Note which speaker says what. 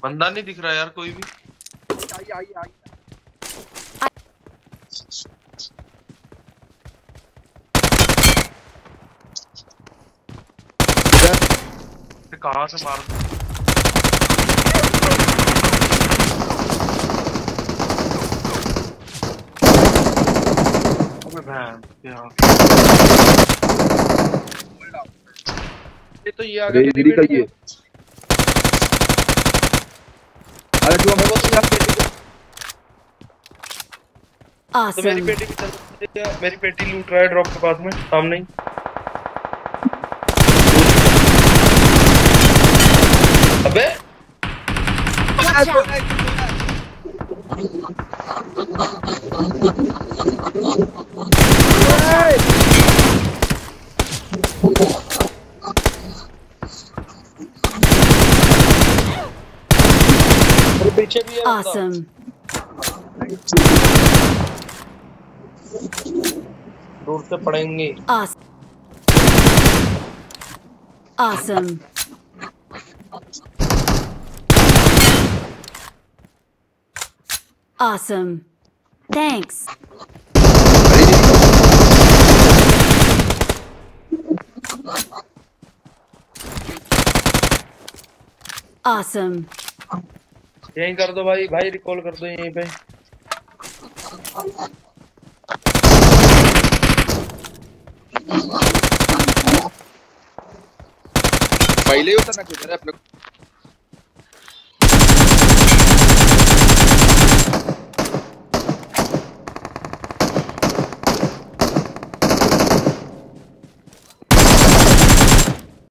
Speaker 1: बंदा नहीं दिख रहा यार कोई भी।
Speaker 2: आई
Speaker 1: कहां से मार
Speaker 2: ये तो ये आ गया
Speaker 3: गिरी का ये। अरे जो मैं बोलता हूं
Speaker 1: तो मेरी पेटी भी चल, मेरी पेटी लूट रहा है ड्रॉप के पास में सामने ही। अबे पीछे भी है
Speaker 4: Awesome.
Speaker 1: दूर से पड़ेंगे।
Speaker 4: Awesome. Awesome. Awesome. Thanks. Awesome.
Speaker 1: यहीं कर दो भाई, भाई रिकॉल कर दो यहीं पे।
Speaker 3: पहले ही उतरना चाहिए अपने को।